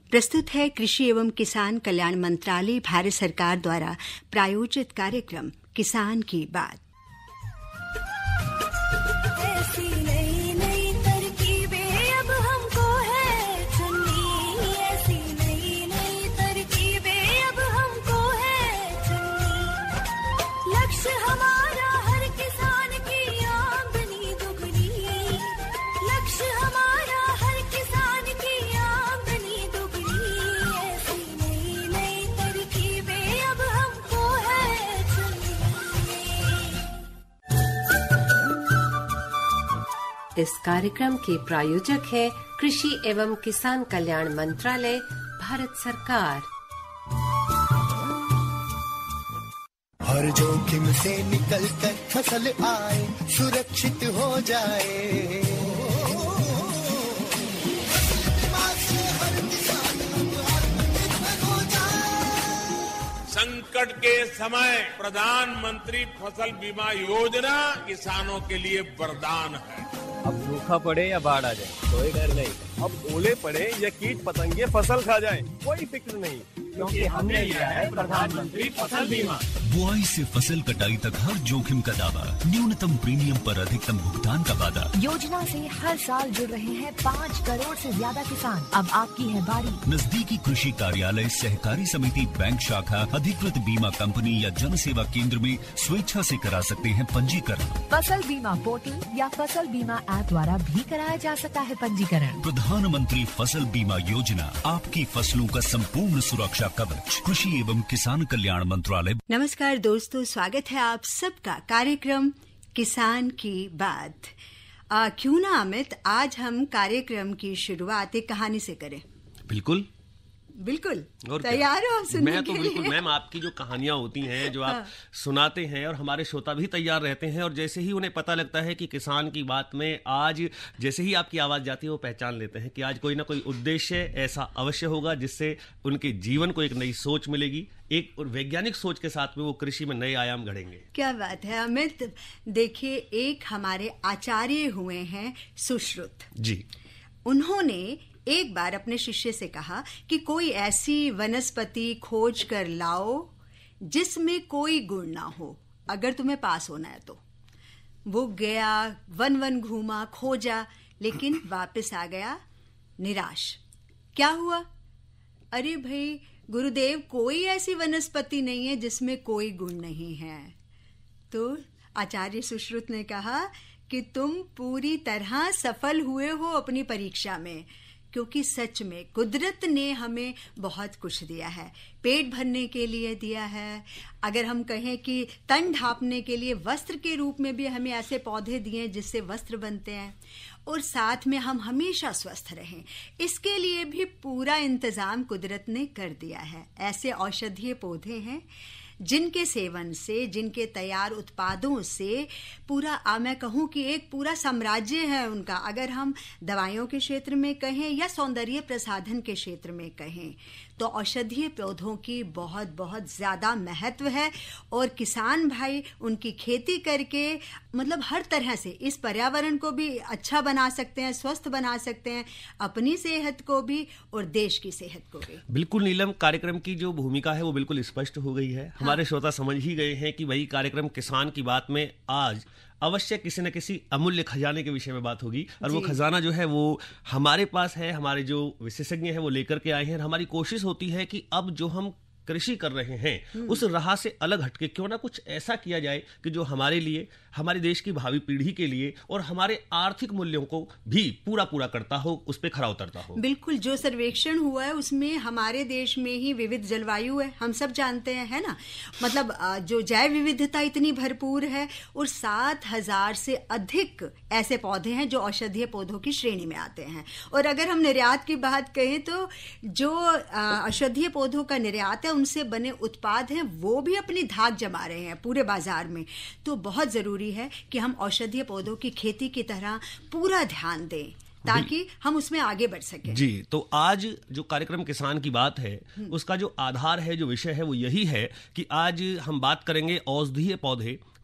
प्रस्तुत है कृषि एवं किसान कल्याण मंत्रालय भारत सरकार द्वारा प्रायोजित कार्यक्रम किसान की बात। इस कार्यक्रम के प्रायोजक है कृषि एवं किसान कल्याण मंत्रालय भारत सरकार। हर जोखिम से निकल कर फसल आए, सुरक्षित हो जाए। संकट के समय प्रधानमंत्री फसल बीमा योजना किसानों के लिए वरदान है। अब सूखा पड़े या बाढ़ आ जाए कोई डर नहीं, अब ओले पड़े या कीट पतंगे फसल खा जाए कोई फिक्र नहीं, क्योंकि हमने लिया है प्रधानमंत्री फसल बीमा। बुआई से फसल कटाई तक हर जोखिम का दावा, न्यूनतम प्रीमियम पर अधिकतम भुगतान का वादा। योजना से हर साल जुड़ रहे हैं 5 करोड़ से ज्यादा किसान। अब आपकी है बारी। नजदीकी कृषि कार्यालय, सहकारी समिति, बैंक शाखा, अधिकृत बीमा कंपनी या जन सेवा केंद्र में स्वेच्छा से करा सकते हैं पंजीकरण। फसल बीमा पोर्टल या फसल बीमा ऐप द्वारा भी कराया जा सकता है पंजीकरण। प्रधानमंत्री फसल बीमा योजना, आपकी फसलों का संपूर्ण सुरक्षा कवच। कृषि एवं किसान कल्याण मंत्रालय। नमस्कार दोस्तों, स्वागत है आप सबका कार्यक्रम किसान की बात। क्यों ना अमित, आज हम कार्यक्रम की शुरुआत एक कहानी से करें। बिल्कुल बिल्कुल, और तैयार हो आप सुनने मैं तो के बिल्कुल लिए? मैम, आपकी जो कहानियां होती हैं, जो आप सुनाते हैं, और हमारे श्रोता भी तैयार रहते हैं, और जैसे ही उन्हें पता लगता है कि किसान की बात में आज जैसे ही आपकी आवाज़ जाती है, वो पहचान लेते हैं कि आज कोई ना कोई उद्देश्य ऐसा अवश्य होगा जिससे उनके जीवन को एक नई सोच मिलेगी, एक वैज्ञानिक सोच के साथ में वो कृषि में नए आयाम गढ़ेंगे। क्या बात है अमित। देखिए, एक हमारे आचार्य हुए हैं सुश्रुत जी। उन्होंने एक बार अपने शिष्य से कहा कि कोई ऐसी वनस्पति खोज कर लाओ जिसमें कोई गुण ना हो, अगर तुम्हें पास होना है तो। वो गया, वन वन घूमा, खोजा, लेकिन वापस आ गया निराश। क्या हुआ? अरे भाई गुरुदेव, कोई ऐसी वनस्पति नहीं है जिसमें कोई गुण नहीं है। तो आचार्य सुश्रुत ने कहा कि तुम पूरी तरह सफल हुए हो अपनी परीक्षा में, क्योंकि सच में कुदरत ने हमें बहुत कुछ दिया है। पेट भरने के लिए दिया है, अगर हम कहें कि तन ढांपने के लिए वस्त्र के रूप में भी हमें ऐसे पौधे दिए हैं जिससे वस्त्र बनते हैं, और साथ में हम हमेशा स्वस्थ रहें, इसके लिए भी पूरा इंतजाम कुदरत ने कर दिया है। ऐसे औषधीय पौधे हैं जिनके सेवन से, जिनके तैयार उत्पादों से पूरा मैं कहूँ कि एक पूरा साम्राज्य है उनका। अगर हम दवाइयों के क्षेत्र में कहें या सौंदर्य प्रसाधन के क्षेत्र में कहें, तो औषधीय पौधों की बहुत बहुत ज़्यादा महत्व है, और किसान भाई उनकी खेती करके मतलब हर तरह से इस पर्यावरण को भी अच्छा बना सकते हैं, स्वस्थ बना सकते हैं, अपनी सेहत को भी और देश की सेहत को भी। बिल्कुल नीलम, कार्यक्रम की जो भूमिका है वो बिल्कुल स्पष्ट हो गई है। हमारे श्रोता समझ ही गए हैं कि वही कार्यक्रम किसान की बात में आज अवश्य किसी न किसी अमूल्य खजाने के विषय में बात होगी, और वो खजाना जो है वो हमारे पास है, हमारे जो विशेषज्ञ हैं वो लेकर के आए हैं। और हमारी कोशिश होती है कि अब जो हम कृषि कर रहे हैं उस राह से अलग हटके क्यों ना कुछ ऐसा किया जाए कि जो हमारे लिए, हमारे देश की भावी पीढ़ी के लिए और हमारे आर्थिक मूल्यों को भी पूरा करता हो, उस पर खरा उतरता हो। बिल्कुल, जो सर्वेक्षण हुआ है उसमें हमारे देश में ही विविध जलवायु है, हम सब जानते हैं, है ना। मतलब जो जैव विविधता इतनी भरपूर है, और 7,000 से अधिक ऐसे पौधे हैं जो औषधीय पौधों की श्रेणी में आते हैं। और अगर हम निर्यात की बात कहें तो जो औषधीय पौधों का निर्यात है, उनसे बने उत्पाद हैं, वो भी अपनी धाक जमा रहे हैं पूरे बाजार में। तो बहुत जरूरी है कि हम औषधीय पौधों की खेती की तरह पूरा ध्यान दें ताकि हम उसमें आगे बढ़ सकें। जी, तो आज जो कार्यक्रम किसान की बात है उसका जो आधार है, जो विषय है, वो यही है कि आज हम बात करेंगे औषधीय पौधे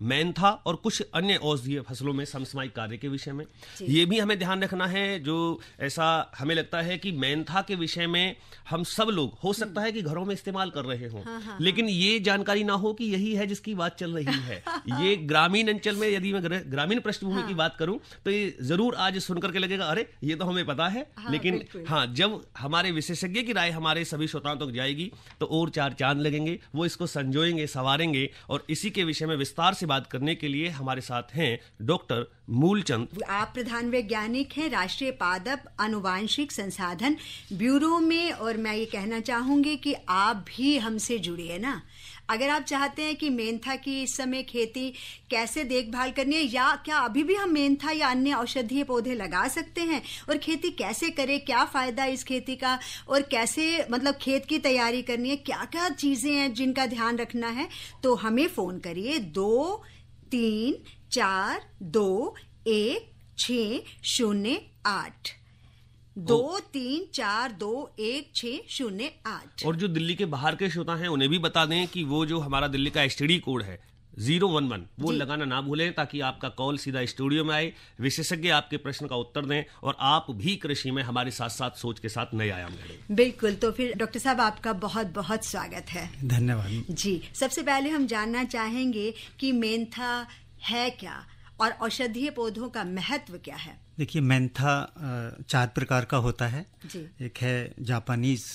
मेंथा और कुछ अन्य औषधीय फसलों में समसामयिक कार्य के विषय में। ये भी हमें ध्यान रखना है, जो ऐसा हमें लगता है कि मेंथा के विषय में हम सब लोग हो सकता है कि घरों में इस्तेमाल कर रहे हों, लेकिन ये जानकारी ना हो कि यही है जिसकी बात चल रही है। ये ग्रामीण अंचल में, यदि मैं ग्रामीण पृष्ठभूमि की बात करूं तो ये जरूर आज सुनकर के लगेगा अरे ये तो हमें पता है, लेकिन जब हमारे विशेषज्ञ की राय हमारे सभी श्रोताओं तक जाएगी तो और चार चांद लगेंगे, वो इसको संजोएंगे, संवारेंगे। और इसी के विषय में विस्तार से बात करने के लिए हमारे साथ हैं डॉक्टर मूलचंद। आप प्रधान वैज्ञानिक हैं राष्ट्रीय पादप अनुवांशिक संसाधन ब्यूरो में, और मैं ये कहना चाहूंगी कि आप भी हमसे जुड़िए ना। अगर आप चाहते हैं कि मेंथा की इस समय खेती कैसे देखभाल करनी है, या क्या अभी भी हम मेंथा या अन्य औषधीय पौधे लगा सकते हैं, और खेती कैसे करें, क्या फायदा इस खेती का, और कैसे मतलब खेत की तैयारी करनी है, क्या क्या चीजें हैं जिनका ध्यान रखना है, तो हमें फोन करिए 23421608 23421608। और जो दिल्ली के बाहर के श्रोता हैं उन्हें भी बता दें कि वो जो हमारा दिल्ली का एसटीडी कोड है 011 वो लगाना ना भूलें, ताकि आपका कॉल सीधा स्टूडियो में आए, विशेषज्ञ आपके प्रश्न का उत्तर दें और आप भी कृषि में हमारे साथ साथ सोच के साथ नए आयाम गढ़ें। बिल्कुल। तो फिर डॉक्टर साहब आपका बहुत बहुत स्वागत है। धन्यवाद जी। सबसे पहले हम जानना चाहेंगे कि मेंथा है क्या और औषधीय पौधों का महत्व क्या है। देखिए, मेंथा 4 प्रकार का होता है जी। एक है जापानीज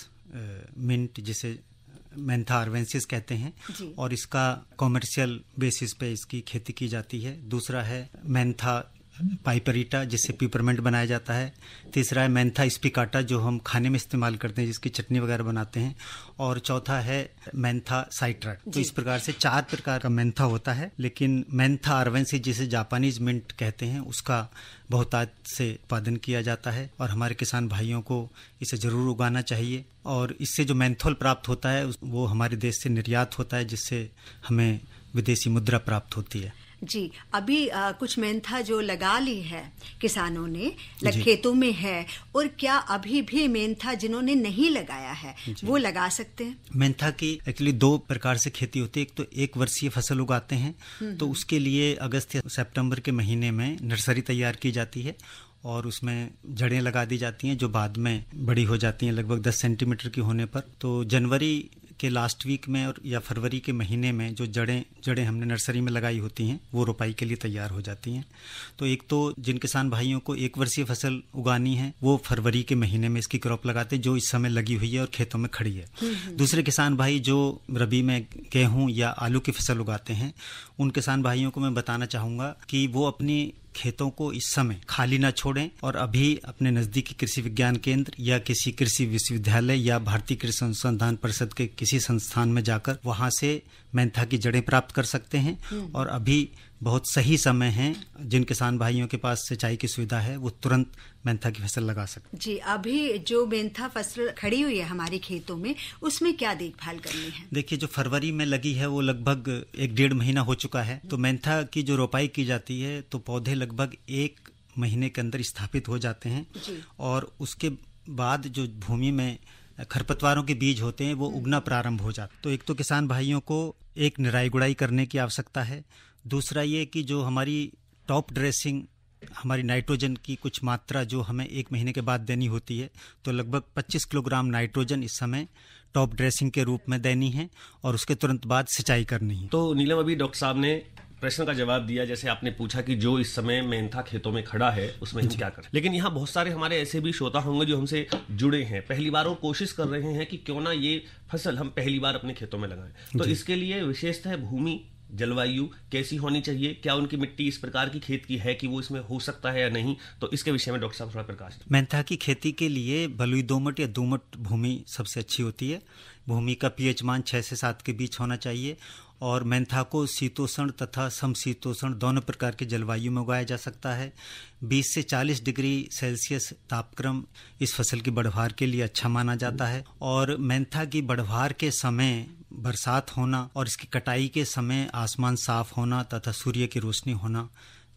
मिंट, जिसे मेंथा आर्वेंसिस कहते हैं, और इसका कॉमर्शियल बेसिस पे इसकी खेती की जाती है। दूसरा है मेंथा पाइपरिटा, जिससे पिपरमेंट बनाया जाता है। तीसरा है मेंथा स्पिकाटा, जो हम खाने में इस्तेमाल करते हैं, जिसकी चटनी वगैरह बनाते हैं। और चौथा है मेंथा साइट्रट। तो इस प्रकार से 4 प्रकार का मेंथा होता है, लेकिन मेंथा आर्वेंसिस, जिसे जापानीज मिंट कहते हैं, उसका बहुतायत से उत्पादन किया जाता है और हमारे किसान भाइयों को इसे जरूर उगाना चाहिए। और इससे जो मेंथोल प्राप्त होता है वो हमारे देश से निर्यात होता है, जिससे हमें विदेशी मुद्रा प्राप्त होती है। जी। अभी कुछ मेंथा जो लगा ली है किसानों ने, खेतों में है, और क्या अभी भी मेंथा जिन्होंने नहीं लगाया है वो लगा सकते हैं? मेंथा की एक्चुअली 2 प्रकार से खेती होती है। एक तो 1 वर्षीय फसल उगाते हैं, तो उसके लिए अगस्त या सितंबर के महीने में नर्सरी तैयार की जाती है और उसमें जड़ें लगा दी जाती हैं, जो बाद में बड़ी हो जाती हैं लगभग 10 सेंटीमीटर की होने पर। तो जनवरी के लास्ट वीक में और या फरवरी के महीने में जो जड़ें हमने नर्सरी में लगाई होती हैं वो रोपाई के लिए तैयार हो जाती हैं। तो एक तो जिन किसान भाइयों को 1 वर्षीय फसल उगानी है वो फरवरी के महीने में इसकी क्रॉप लगाते हैं, जो इस समय लगी हुई है और खेतों में खड़ी है। दूसरे किसान भाई जो रबी में गेहूं या आलू की फसल उगाते हैं, उन किसान भाइयों को मैं बताना चाहूँगा कि वो अपनी खेतों को इस समय खाली ना छोड़ें और अभी अपने नजदीकी कृषि विज्ञान केंद्र या किसी कृषि विश्वविद्यालय या भारतीय कृषि अनुसंधान परिषद के किसी संस्थान में जाकर वहां से मेंथा की जड़ें प्राप्त कर सकते हैं। और अभी बहुत सही समय है, जिन किसान भाइयों के पास सिंचाई की सुविधा है वो तुरंत मेंथा की फसल लगा सकते हैं। जी। अभी जो मेंथा फसल खड़ी हुई है हमारे खेतों में, उसमें क्या देखभाल करनी है? देखिए, जो फरवरी में लगी है वो लगभग 1-1.5 महीना हो चुका है। तो मेंथा की जो रोपाई की जाती है तो पौधे लगभग 1 महीने के अंदर स्थापित हो जाते हैं और उसके बाद जो भूमि में खरपतवारों के बीज होते हैं वो उगना प्रारंभ हो जाता है। तो एक तो किसान भाइयों को एक निराई गुड़ाई करने की आवश्यकता है। दूसरा ये कि जो हमारी टॉप ड्रेसिंग, हमारी नाइट्रोजन की कुछ मात्रा जो हमें 1 महीने के बाद देनी होती है, तो लगभग 25 किलोग्राम नाइट्रोजन इस समय टॉप ड्रेसिंग के रूप में देनी है और उसके तुरंत बाद सिंचाई करनी है। तो नीलम, अभी डॉक्टर साहब ने प्रश्न का जवाब दिया, जैसे आपने पूछा कि जो इस समय मेंथा खेतों में खड़ा है उसमें हम क्या करें। लेकिन यहाँ बहुत सारे हमारे ऐसे भी श्रोता होंगे जो हमसे जुड़े हैं, पहली बार और कोशिश कर रहे हैं कि क्यों ना ये फसल हम पहली बार अपने खेतों में लगाएं। तो इसके लिए विशेषतः भूमि, जलवायु कैसी होनी चाहिए, क्या उनकी मिट्टी इस प्रकार की खेत की है कि वो इसमें हो सकता है या नहीं, तो इसके विषय में डॉक्टर साहब थोड़ा प्रकाश दें। मेंथा की खेती के लिए बलुई दोमट या दोमट भूमि सबसे अच्छी होती है। भूमि का पीएच मान 6 से 7 के बीच होना चाहिए और मेंथा को शीतोष्ण तथा समशीतोष्ण दोनों प्रकार के जलवायु में उगाया जा सकता है। 20 से 40 डिग्री सेल्सियस तापक्रम इस फसल की बढ़वार के लिए अच्छा माना जाता है। और मेंथा की बढ़वार के समय बरसात होना और इसकी कटाई के समय आसमान साफ होना तथा सूर्य की रोशनी होना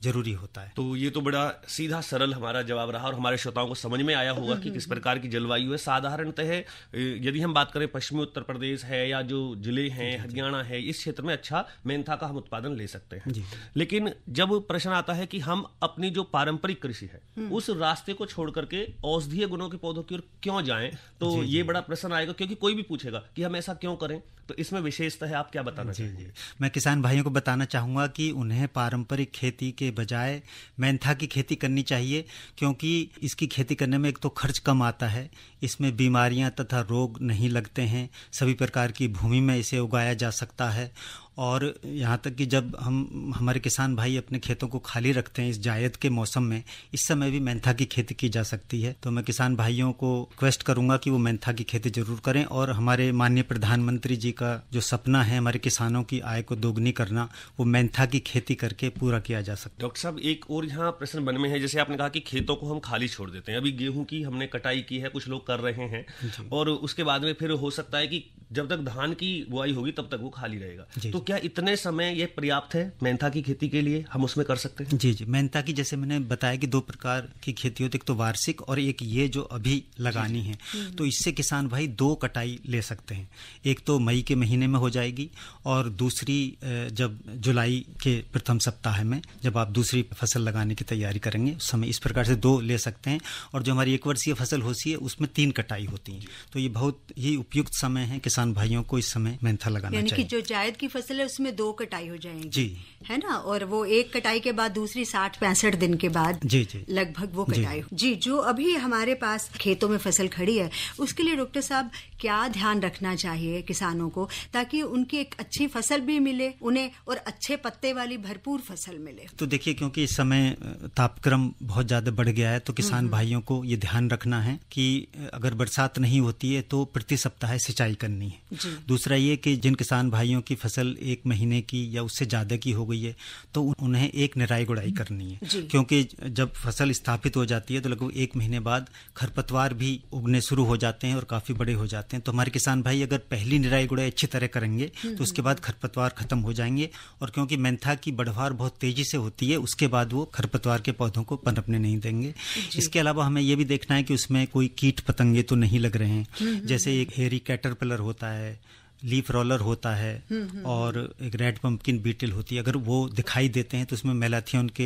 जरूरी होता है। तो ये तो बड़ा सीधा सरल हमारा जवाब रहा और हमारे श्रोताओं को समझ में आया होगा कि किस प्रकार की जलवायु है। साधारणतः यदि हम बात करें पश्चिमी उत्तर प्रदेश है या जो जिले हैं हरियाणा है, इस क्षेत्र में अच्छा मेंथा का हम उत्पादन ले सकते हैं। लेकिन जब प्रश्न आता है कि हम अपनी जो पारंपरिक कृषि है उस रास्ते को छोड़ करके औषधीय गुणों के पौधों की ओर क्यों जाएं, तो ये बड़ा प्रश्न आएगा, क्योंकि कोई भी पूछेगा कि हम ऐसा क्यों करें। तो इसमें विशेषता है, आप क्या बताना चाहिए? मैं किसान भाइयों को बताना चाहूँगा कि उन्हें पारंपरिक खेती के बजाय मेंथा की खेती करनी चाहिए, क्योंकि इसकी खेती करने में एक तो खर्च कम आता है, इसमें बीमारियां तथा रोग नहीं लगते हैं, सभी प्रकार की भूमि में इसे उगाया जा सकता है। और यहाँ तक कि जब हमारे किसान भाई अपने खेतों को खाली रखते हैं इस जायद के मौसम में, इस समय भी मेंथा की खेती की जा सकती है। तो मैं किसान भाइयों को रिक्वेस्ट करूंगा कि वो मेंथा की खेती जरूर करें और हमारे माननीय प्रधानमंत्री जी का जो सपना है हमारे किसानों की आय को दोगुनी करना, वो मेंथा की खेती करके पूरा किया जा सकता है। डॉक्टर साहब, एक और यहाँ प्रश्न मन में है, जैसे आपने कहा कि खेतों को हम खाली छोड़ देते हैं, अभी गेहूं की हमने कटाई की है, कुछ लोग कर रहे हैं, और उसके बाद में फिर हो सकता है कि जब तक धान की बुआई होगी तब तक वो खाली रहेगा। तो क्या इतने समय ये पर्याप्त है मेंथा की खेती के लिए, हम उसमें कर सकते हैं? जी, मेंथा की जैसे मैंने बताया कि 2 प्रकार की खेती होती है, एक तो वार्षिक और एक ये जो अभी लगानी है। तो इससे किसान भाई 2 कटाई ले सकते हैं, एक तो मई के महीने में हो जाएगी और दूसरी जब जुलाई के प्रथम सप्ताह में जब आप दूसरी फसल लगाने की तैयारी करेंगे उस समय। इस प्रकार से 2 ले सकते हैं। और जो हमारी 1 वर्षीय फसल होती है उसमें 3 कटाई होती है। तो ये बहुत ही उपयुक्त समय है, किसान भाइयों को इस समय मेंथा लगाना चाहिए। यानी कि जो जायद की फसल है उसमें 2 कटाई हो जाएंगी, जी, है ना, और वो 1 कटाई के बाद दूसरी 60-65 दिन के बाद जी लगभग वो कटाई जी। जो अभी हमारे पास खेतों में फसल खड़ी है उसके लिए डॉक्टर साहब क्या ध्यान रखना चाहिए किसानों को, ताकि उनकी एक अच्छी फसल भी मिले उन्हें और अच्छे पत्ते वाली भरपूर फसल मिले? तो देखिए, क्योंकि इस समय तापक्रम बहुत ज्यादा बढ़ गया है तो किसान भाइयों को ये ध्यान रखना है कि अगर बरसात नहीं होती है तो प्रति सप्ताह सिंचाई करनी है। दूसरा ये कि जिन किसान भाइयों की फसल 1 महीने की या उससे ज्यादा की हो गई है तो उन्हें एक निराई गुड़ाई करनी है, क्योंकि जब फसल स्थापित हो जाती है तो लगभग 1 महीने बाद खरपतवार भी उगने शुरू हो जाते हैं और काफी बड़े हो जाते हैं। तो हमारे किसान भाई अगर पहली निराई गुड़ाई अच्छी तरह करेंगे तो उसके बाद खरपतवार खत्म हो जाएंगे, और क्योंकि मेंथा की बढ़वार बहुत तेजी से होती है उसके बाद वो खरपतवार के पौधों को पनपने नहीं देंगे। इसके अलावा हमें ये भी देखना है कि उसमें कोई कीट पतंगे तो नहीं लग रहे हैं, जैसे एक हेरी कैटरपिलर होता है, लीफ रोलर होता है और एक रेड पंपकिन बीटल होती है। अगर वो दिखाई देते हैं तो उसमें मेलाथियन के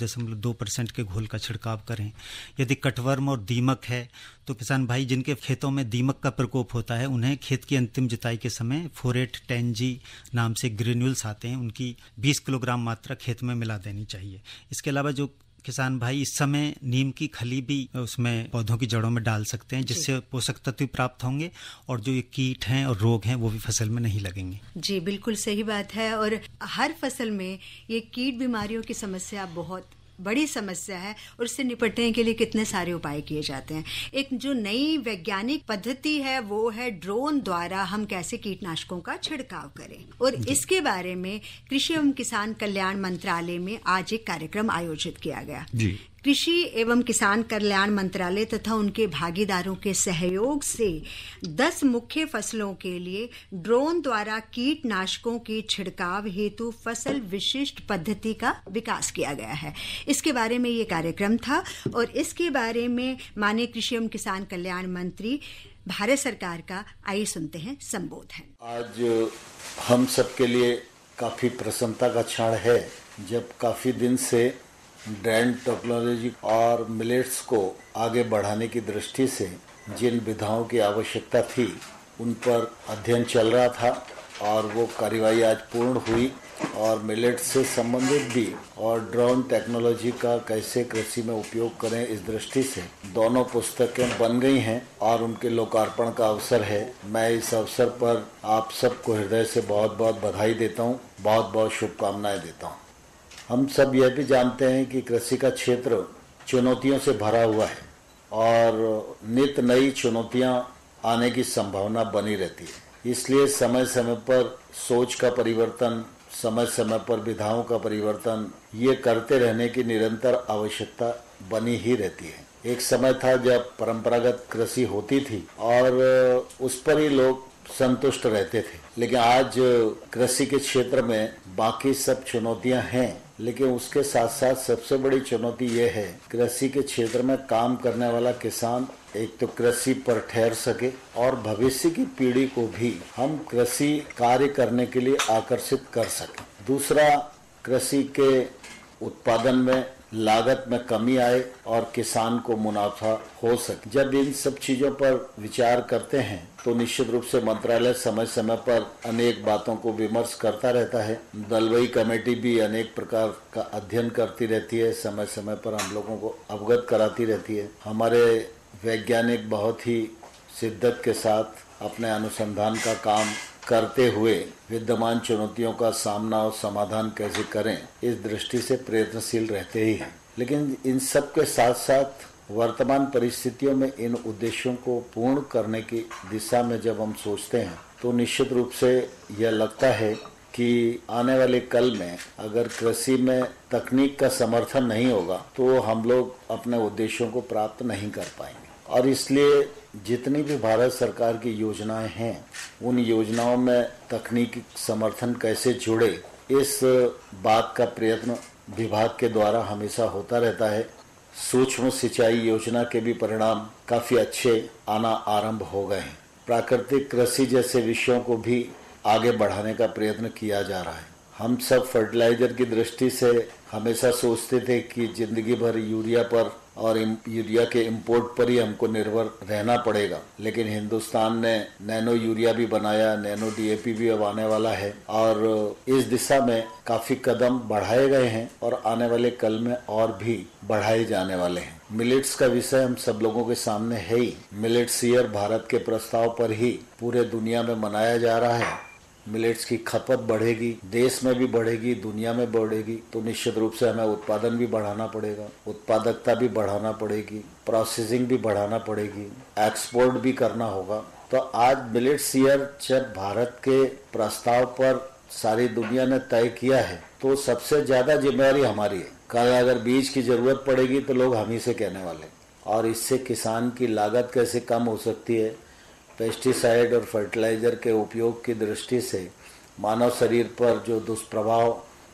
0.2% के घोल का छिड़काव करें। यदि कटवर्म और दीमक है तो किसान भाई जिनके खेतों में दीमक का प्रकोप होता है उन्हें खेत की अंतिम जुताई के समय फोरेट 10G नाम से ग्रेन्यूल्स आते हैं, उनकी 20 किलोग्राम मात्रा खेत में मिला देनी चाहिए। इसके अलावा जो किसान भाई इस समय नीम की खली भी उसमें पौधों की जड़ों में डाल सकते हैं, जिससे पोषक तत्व प्राप्त होंगे और जो ये कीट हैं और रोग हैं वो भी फसल में नहीं लगेंगे। जी, बिल्कुल सही बात है। और हर फसल में ये कीट बीमारियों की समस्या बहुत बड़ी समस्या है और उससे निपटने के लिए कितने सारे उपाय किए जाते हैं। एक जो नई वैज्ञानिक पद्धति है वो है ड्रोन द्वारा हम कैसे कीटनाशकों का छिड़काव करें, और इसके बारे में कृषि एवं किसान कल्याण मंत्रालय में आज एक कार्यक्रम आयोजित किया गया। जी। कृषि एवं किसान कल्याण मंत्रालय तथा उनके भागीदारों के सहयोग से 10 मुख्य फसलों के लिए ड्रोन द्वारा कीटनाशकों के छिड़काव हेतु फसल विशिष्ट पद्धति का विकास किया गया है। इसके बारे में ये कार्यक्रम था और इसके बारे में माननीय कृषि एवं किसान कल्याण मंत्री भारत सरकार का आइए सुनते हैं संबोधन। आज हम सबके लिए काफी प्रसन्नता का क्षण है जब काफी दिन से ड्रोन टेक्नोलॉजी और मिलेट्स को आगे बढ़ाने की दृष्टि से जिन विधाओं की आवश्यकता थी उन पर अध्ययन चल रहा था और वो कार्यवाही आज पूर्ण हुई और मिलेट्स से संबंधित भी और ड्रोन टेक्नोलॉजी का कैसे कृषि में उपयोग करें इस दृष्टि से दोनों पुस्तकें बन गई हैं और उनके लोकार्पण का अवसर है। मैं इस अवसर पर आप सबको हृदय से बहुत बहुत बधाई देता हूँ, बहुत बहुत शुभकामनाएं देता हूँ। हम सब यह भी जानते हैं कि कृषि का क्षेत्र चुनौतियों से भरा हुआ है और नित नई चुनौतियां आने की संभावना बनी रहती है। इसलिए समय समय पर सोच का परिवर्तन, समय समय पर विधाओं का परिवर्तन ये करते रहने की निरंतर आवश्यकता बनी ही रहती है। एक समय था जब परंपरागत कृषि होती थी और उस पर ही लोग संतुष्ट रहते थे, लेकिन आज कृषि के क्षेत्र में बाकी सब चुनौतियां हैं, लेकिन उसके साथ साथ सबसे बड़ी चुनौती ये है कृषि के क्षेत्र में काम करने वाला किसान एक तो कृषि पर ठहर सके और भविष्य की पीढ़ी को भी हम कृषि कार्य करने के लिए आकर्षित कर सके। दूसरा, कृषि के उत्पादन में लागत में कमी आए और किसान को मुनाफा हो सके। जब इन सब चीजों पर विचार करते हैं तो निश्चित रूप से मंत्रालय समय समय पर अनेक बातों को विमर्श करता रहता है। दलवई कमेटी भी अनेक प्रकार का अध्ययन करती रहती है, समय समय पर हम लोगों को अवगत कराती रहती है। हमारे वैज्ञानिक बहुत ही शिद्दत के साथ अपने अनुसंधान का काम करते हुए विद्यमान चुनौतियों का सामना और समाधान कैसे करें, इस दृष्टि से प्रयत्नशील रहते ही हैं। लेकिन इन सब के साथ साथ वर्तमान परिस्थितियों में इन उद्देश्यों को पूर्ण करने की दिशा में जब हम सोचते हैं तो निश्चित रूप से यह लगता है कि आने वाले कल में अगर कृषि में तकनीक का समर्थन नहीं होगा तो हम लोग अपने उद्देश्यों को प्राप्त नहीं कर पाएंगे। और इसलिए जितनी भी भारत सरकार की योजनाएं हैं, उन योजनाओं में तकनीकी समर्थन कैसे जुड़े, इस बात का प्रयत्न विभाग के द्वारा हमेशा होता रहता है। सूक्ष्म सिंचाई योजना के भी परिणाम काफी अच्छे आना आरंभ हो गए हैं। प्राकृतिक कृषि जैसे विषयों को भी आगे बढ़ाने का प्रयत्न किया जा रहा है। हम सब फर्टिलाइजर की दृष्टि से हमेशा सोचते थे कि जिंदगी भर यूरिया पर और यूरिया के इंपोर्ट पर ही हमको निर्भर रहना पड़ेगा, लेकिन हिंदुस्तान ने नैनो यूरिया भी बनाया, नैनो डीएपी भी अब आने वाला है और इस दिशा में काफी कदम बढ़ाए गए हैं और आने वाले कल में और भी बढ़ाए जाने वाले हैं। मिलेट्स का विषय हम सब लोगों के सामने है ही। मिलेट्स ईयर भारत के प्रस्ताव पर ही पूरे दुनिया में मनाया जा रहा है। मिलेट्स की खपत बढ़ेगी, देश में भी बढ़ेगी, दुनिया में बढ़ेगी, तो निश्चित रूप से हमें उत्पादन भी बढ़ाना पड़ेगा, उत्पादकता भी बढ़ाना पड़ेगी, प्रोसेसिंग भी बढ़ाना पड़ेगी, एक्सपोर्ट भी करना होगा। तो आज मिलेट्स ईयर जब भारत के प्रस्ताव पर सारी दुनिया ने तय किया है तो सबसे ज्यादा जिम्मेदारी हमारी है। कल अगर बीज की जरूरत पड़ेगी तो लोग हम ही से कहने वाले, और इससे किसान की लागत कैसे कम हो सकती है, पेस्टिसाइड और फर्टिलाइजर के उपयोग की दृष्टि से मानव शरीर पर जो दुष्प्रभाव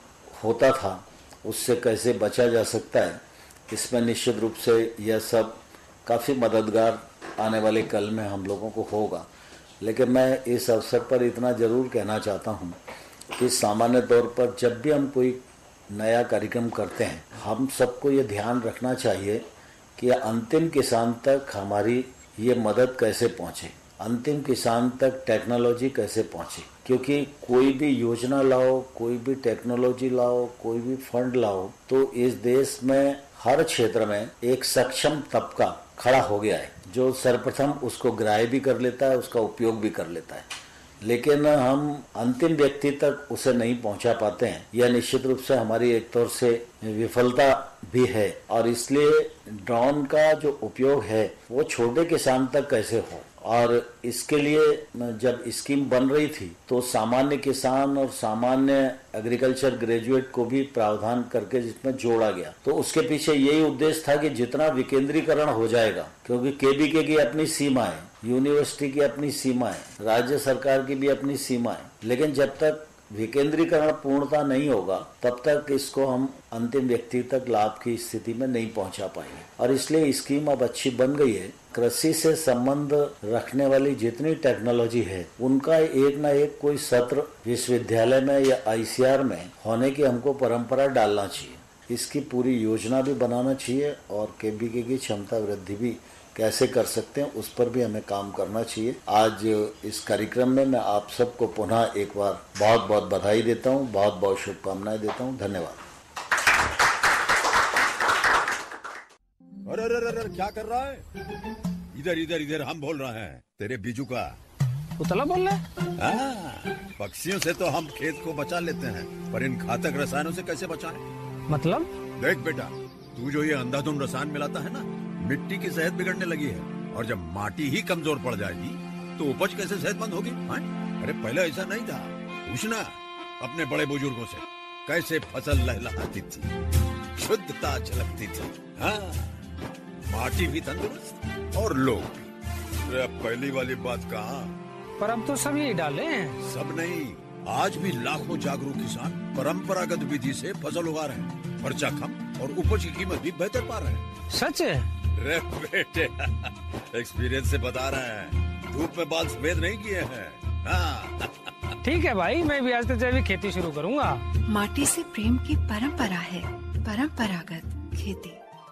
होता था उससे कैसे बचा जा सकता है, इसमें निश्चित रूप से यह सब काफ़ी मददगार आने वाले कल में हम लोगों को होगा। लेकिन मैं इस अवसर पर इतना ज़रूर कहना चाहता हूँ कि सामान्य तौर पर जब भी हम कोई नया कार्यक्रम करते हैं, हम सबको ये ध्यान रखना चाहिए कि अंतिम किसान तक हमारी ये मदद कैसे पहुँचे, अंतिम किसान तक टेक्नोलॉजी कैसे पहुंचे। क्योंकि कोई भी योजना लाओ, कोई भी टेक्नोलॉजी लाओ, कोई भी फंड लाओ, तो इस देश में हर क्षेत्र में एक सक्षम तबका खड़ा हो गया है जो सर्वप्रथम उसको ग्राह्य भी कर लेता है, उसका उपयोग भी कर लेता है, लेकिन हम अंतिम व्यक्ति तक उसे नहीं पहुंचा पाते हैं। यह निश्चित रूप से हमारी एक तौर से विफलता भी है और इसलिए ड्रोन का जो उपयोग है वो छोटे किसान तक कैसे हो, और इसके लिए जब स्कीम बन रही थी तो सामान्य किसान और सामान्य एग्रीकल्चर ग्रेजुएट को भी प्रावधान करके जिसमें जोड़ा गया। तो उसके पीछे यही उद्देश्य था कि जितना विकेंद्रीकरण हो जाएगा, क्योंकि केबीके की अपनी सीमा है, यूनिवर्सिटी की अपनी सीमा है, राज्य सरकार की भी अपनी सीमा है, लेकिन जब तक विकेंद्रीकरण पूर्णता नहीं होगा तब तक इसको हम अंतिम व्यक्ति तक लाभ की स्थिति में नहीं पहुंचा पाएंगे। और इसलिए स्कीम अब अच्छी बन गई है। कृषि से संबंध रखने वाली जितनी टेक्नोलॉजी है उनका एक ना एक कोई सत्र विश्वविद्यालय में या आईसीआर में होने की हमको परंपरा डालना चाहिए। इसकी पूरी योजना भी बनाना चाहिए और केबीके की क्षमता वृद्धि भी कैसे कर सकते हैं उस पर भी हमें काम करना चाहिए। आज इस कार्यक्रम में मैं आप सबको पुनः एक बार बहुत बहुत बधाई देता हूँ, बहुत बहुत शुभकामनाएं देता हूँ। धन्यवाद। अरे अरे अरे क्या कर रहा है? इधर इधर इधर हम बोल रहे हैं तेरे बीजू का। उतला बोल रहा है? पक्षियों से तो हम खेत को बचा लेते हैं, पर इन घातक रसायनों से कैसे बचाएं? मतलब? देख बेटा, तू जो ये अंधाधुंध रसायन मिलाता है ना, मिट्टी की सेहत बिगड़ने लगी है और जब माटी ही कमजोर पड़ जाएगी तो उपज कैसे सेहतमंद होगी? अरे पहले ऐसा नहीं था। पूछना अपने बड़े बुजुर्गों से, कैसे फसल लहलहाती थी, शुद्धता झलकती थी। हाँ, माटी भी तंदुरुस्त और लोग भी। पहली वाली बात कहाँ? पर अब तो सब यही डाले हैं। सब नहीं, आज भी लाखों जागरूक किसान परंपरागत विधि से फसल उगा रहे हैं। खर्चा कम और उपज की कीमत भी बेहतर पा रहे हैं। सच है? रे बेटे एक्सपीरियंस से बता रहे हैं, धूप में बाल सफेद नहीं किए हैं। हाँ। ठीक है भाई, मैं भी आज से जैविक खेती शुरू करूंगा। माटी से प्रेम की परंपरा है, परंपरागत खेती।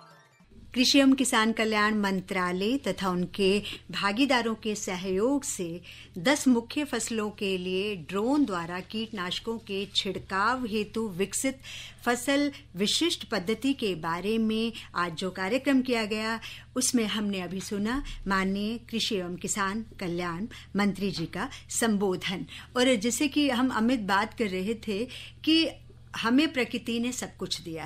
कृषि एवं किसान कल्याण मंत्रालय तथा उनके भागीदारों के सहयोग से 10 मुख्य फसलों के लिए ड्रोन द्वारा कीटनाशकों के छिड़काव हेतु विकसित फसल विशिष्ट पद्धति के बारे में आज जो कार्यक्रम किया गया, उसमें हमने अभी सुना माननीय कृषि एवं किसान कल्याण मंत्री जी का संबोधन। और जैसे कि हम अमित बात कर रहे थे कि हमें प्रकृति ने सब कुछ दिया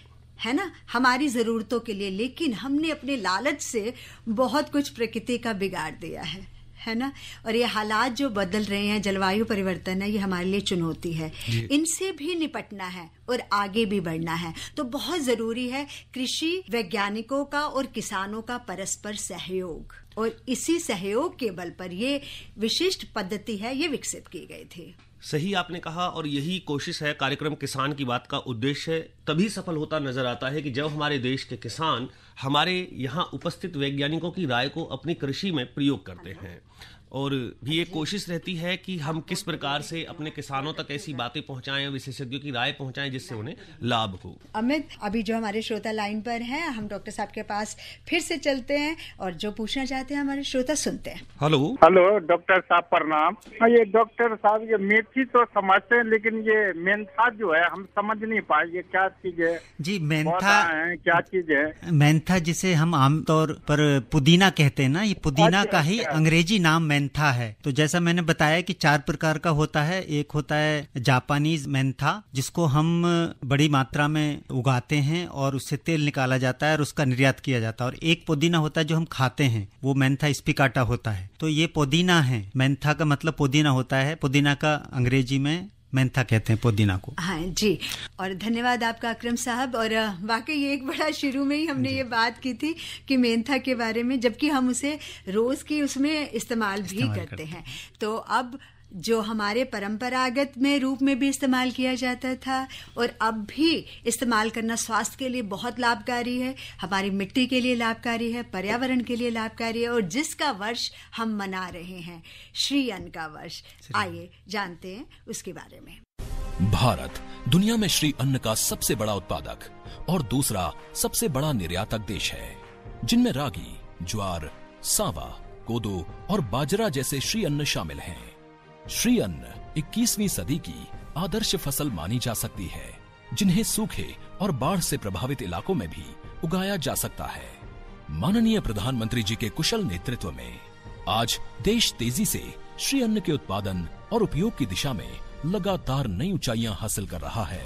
है ना, हमारी ज़रूरतों के लिए, लेकिन हमने अपने लालच से बहुत कुछ प्रकृति का बिगाड़ दिया है ना। और ये हालात जो बदल रहे हैं, जलवायु परिवर्तन है, ये हमारे लिए चुनौती है। इनसे भी निपटना है और आगे भी बढ़ना है, तो बहुत ज़रूरी है कृषि वैज्ञानिकों का और किसानों का परस्पर सहयोग। और इसी सहयोग के बल पर ये विशिष्ट पद्धति है, ये विकसित की गई थी। सही आपने कहा, और यही कोशिश है कार्यक्रम किसान की बात का उद्देश्य तभी सफल होता नजर आता है कि जब हमारे देश के किसान हमारे यहाँ उपस्थित वैज्ञानिकों की राय को अपनी कृषि में प्रयोग करते हैं। और भी एक कोशिश रहती है कि हम किस प्रकार से अपने किसानों तक ऐसी बातें पहुंचाएं, विशेषज्ञों की राय पहुंचाएं जिससे उन्हें लाभ हो। अमित, अभी जो हमारे श्रोता लाइन पर हैं, हम डॉक्टर साहब के पास फिर से चलते हैं और जो पूछना चाहते हैं हमारे श्रोता सुनते हैं। हेलो डॉक्टर साहब प्रणाम। ये डॉक्टर साहब, ये मेथी तो समझते हैं, लेकिन ये मेंथा जो है हम समझ नहीं पाए, ये क्या चीज है? जी, मेंथा क्या चीज है? मेंथा जिसे हम आमतौर पर पुदीना कहते हैं ना, ये पुदीना का ही अंग्रेजी नाम मेंथा है। तो जैसा मैंने बताया कि 4 प्रकार का होता है। एक होता है जापानीज मेंथा, जिसको हम बड़ी मात्रा में उगाते हैं और उससे तेल निकाला जाता है और उसका निर्यात किया जाता है। और एक पुदीना होता है जो हम खाते हैं, वो मेंथा स्पिकाटा होता है। तो ये पुदीना है, मेंथा का मतलब पुदीना होता है। पुदीना का अंग्रेजी में मेंथा कहते हैं पुदीना को। हाँ जी, और धन्यवाद आपका अकरम साहब। और वाकई ये एक बड़ा शुरू में ही हमने ये बात की थी कि मेंथा के बारे में, जबकि हम उसे रोज़ की उसमें इस्तेमाल भी करते हैं। तो अब जो हमारे परंपरागत में रूप में भी इस्तेमाल किया जाता था और अब भी इस्तेमाल करना स्वास्थ्य के लिए बहुत लाभकारी है, हमारी मिट्टी के लिए लाभकारी है, पर्यावरण के लिए लाभकारी है। और जिसका वर्ष हम मना रहे हैं, श्री अन्न का वर्ष, आइए जानते हैं उसके बारे में। भारत दुनिया में श्री अन्न का सबसे बड़ा उत्पादक और दूसरा सबसे बड़ा निर्यातक देश है, जिनमें रागी, ज्वार, सांवा, कोदो और बाजरा जैसे श्री अन्न शामिल हैं। श्री अन्न 21वीं सदी की आदर्श फसल मानी जा सकती है, जिन्हें सूखे और बाढ़ से प्रभावित इलाकों में भी उगाया जा सकता है। माननीय प्रधानमंत्री जी के कुशल नेतृत्व में आज देश तेजी से श्री अन्न के उत्पादन और उपयोग की दिशा में लगातार नई ऊंचाइयां हासिल कर रहा है।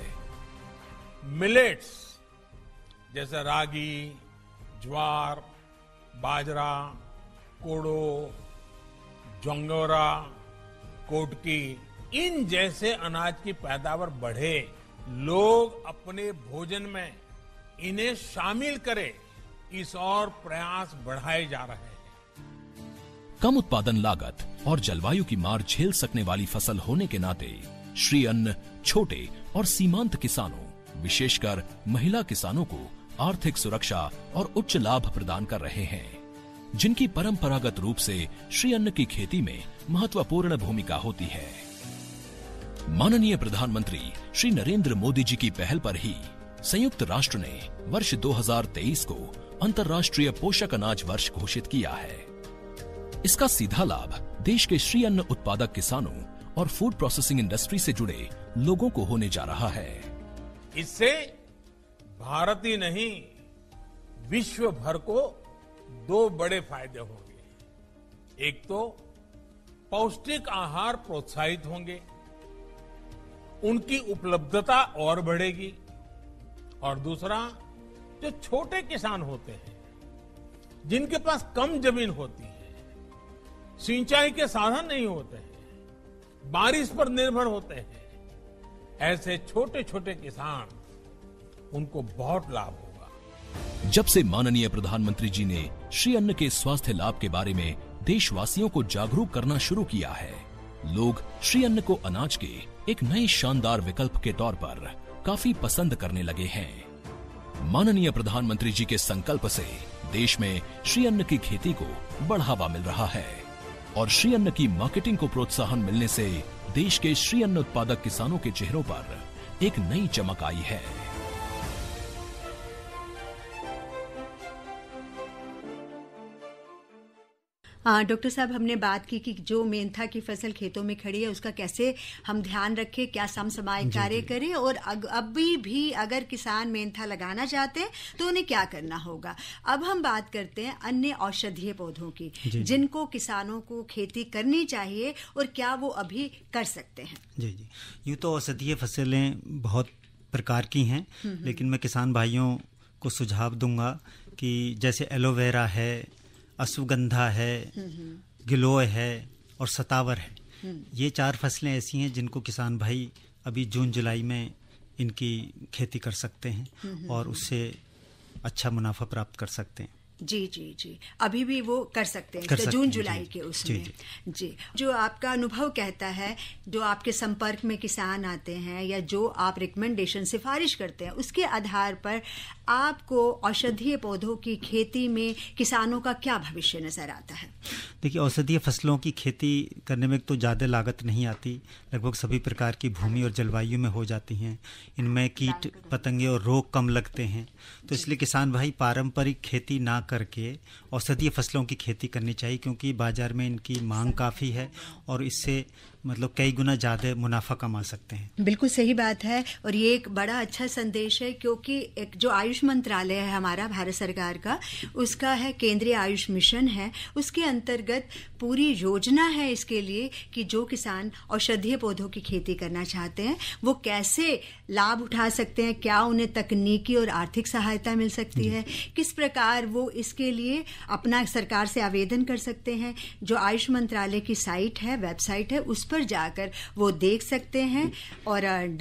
मिलेट्स जैसे रागी, ज्वार, बाजरा, कोडो, जोंगोरा, कोटकी, इन जैसे अनाज की पैदावार बढ़े, लोग अपने भोजन में इन्हें शामिल करें, इस और प्रयास बढ़ाए जा रहे हैं। कम उत्पादन लागत और जलवायु की मार झेल सकने वाली फसल होने के नाते श्री अन्न छोटे और सीमांत किसानों, विशेषकर महिला किसानों को आर्थिक सुरक्षा और उच्च लाभ प्रदान कर रहे हैं, जिनकी परंपरागत रूप से श्री अन्न की खेती में महत्वपूर्ण भूमिका होती है। माननीय प्रधानमंत्री श्री नरेंद्र मोदी जी की पहल पर ही संयुक्त राष्ट्र ने वर्ष 2023 को अंतर्राष्ट्रीय पोषक अनाज वर्ष घोषित किया है। इसका सीधा लाभ देश के श्री अन्न उत्पादक किसानों और फूड प्रोसेसिंग इंडस्ट्री से जुड़े लोगों को होने जा रहा है। इससे भारत ही नहीं, विश्व भर को 2 बड़े फायदे होंगे। एक तो पौष्टिक आहार प्रोत्साहित होंगे, उनकी उपलब्धता और बढ़ेगी, और दूसरा जो छोटे किसान होते हैं, जिनके पास कम जमीन होती है, सिंचाई के साधन नहीं होते हैं, बारिश पर निर्भर होते हैं, ऐसे छोटे छोटे किसान, उनको बहुत लाभ होगा। जब से माननीय प्रधानमंत्री जी ने श्री अन्न के स्वास्थ्य लाभ के बारे में देशवासियों को जागरूक करना शुरू किया है, लोग श्री अन्न को अनाज के एक नए शानदार विकल्प के तौर पर काफी पसंद करने लगे हैं। माननीय प्रधानमंत्री जी के संकल्प से देश में श्री अन्न की खेती को बढ़ावा मिल रहा है और श्री अन्न की मार्केटिंग को प्रोत्साहन मिलने से देश के श्री अन्न उत्पादक किसानों के चेहरों पर एक नई चमक आई है। डॉक्टर साहब, हमने बात की कि जो मेंथा की फसल खेतों में खड़ी है उसका कैसे हम ध्यान रखें, क्या समसमायिक कार्य करें, और अभी भी अगर किसान मेंथा लगाना चाहते हैं तो उन्हें क्या करना होगा। अब हम बात करते हैं अन्य औषधीय पौधों की जिनको किसानों को खेती करनी चाहिए और क्या वो अभी कर सकते हैं। जी, यूँ तो औषधीय फसलें बहुत प्रकार की हैं, लेकिन मैं किसान भाइयों को सुझाव दूंगा कि जैसे एलोवेरा है, अश्वगंधा है, गिलोय है और सतावर है। ये 4 फसलें ऐसी हैं जिनको किसान भाई अभी जून जुलाई में इनकी खेती कर सकते हैं और उससे अच्छा मुनाफा प्राप्त कर सकते हैं। जी, अभी भी वो कर सकते हैं जून जुलाई के उसमें। जी, जो आपका अनुभव कहता है, जो आपके संपर्क में किसान आते हैं या जो आप रिकमेंडेशन सिफारिश करते हैं, उसके आधार पर आपको औषधीय पौधों की खेती में किसानों का क्या भविष्य नजर आता है? देखिए, औषधीय फसलों की खेती करने में तो ज़्यादा लागत नहीं आती, लगभग सभी प्रकार की भूमि और जलवायु में हो जाती हैं। इनमें कीट पतंगे और रोग कम लगते हैं, तो इसलिए किसान भाई पारंपरिक खेती ना करके औषधीय फसलों की खेती करनी चाहिए, क्योंकि बाजार में इनकी मांग काफ़ी है और इससे मतलब कई गुना ज़्यादा मुनाफा कमा सकते हैं। बिल्कुल सही बात है, और ये एक बड़ा अच्छा संदेश है, क्योंकि एक जो आयुष मंत्रालय है हमारा भारत सरकार का, उसका है केंद्रीय आयुष मिशन है, उसके अंतर्गत पूरी योजना है इसके लिए कि जो किसान औषधीय पौधों की खेती करना चाहते हैं वो कैसे लाभ उठा सकते हैं, क्या उन्हें तकनीकी और आर्थिक सहायता मिल सकती है, किस प्रकार वो इसके लिए अपना सरकार से आवेदन कर सकते हैं। जो आयुष मंत्रालय की साइट है, वेबसाइट है, उस पर जाकर वो देख सकते हैं और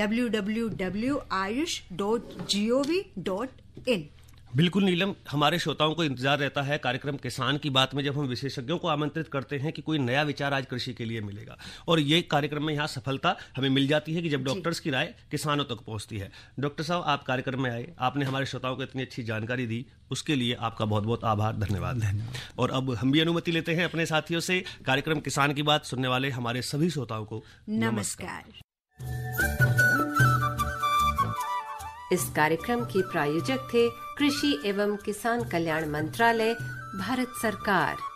www.ayush.gov.in। बिल्कुल नीलम, हमारे श्रोताओं को इंतजार रहता है कार्यक्रम किसान की बात में जब हम विशेषज्ञों को आमंत्रित करते हैं कि कोई नया विचार आज कृषि के लिए मिलेगा, और ये कार्यक्रम में यहाँ सफलता हमें मिल जाती है कि जब डॉक्टर्स की राय किसानों तक पहुँचती है। डॉक्टर साहब, आप कार्यक्रम में आए, आपने हमारे श्रोताओं को इतनी अच्छी जानकारी दी, उसके लिए आपका बहुत बहुत आभार, धन्यवाद। और अब हम भी अनुमति लेते हैं अपने साथियों से। कार्यक्रम किसान की बात सुनने वाले हमारे सभी श्रोताओं को नमस्कार। इस कार्यक्रम के प्रायोजक थे कृषि एवं किसान कल्याण मंत्रालय, भारत सरकार।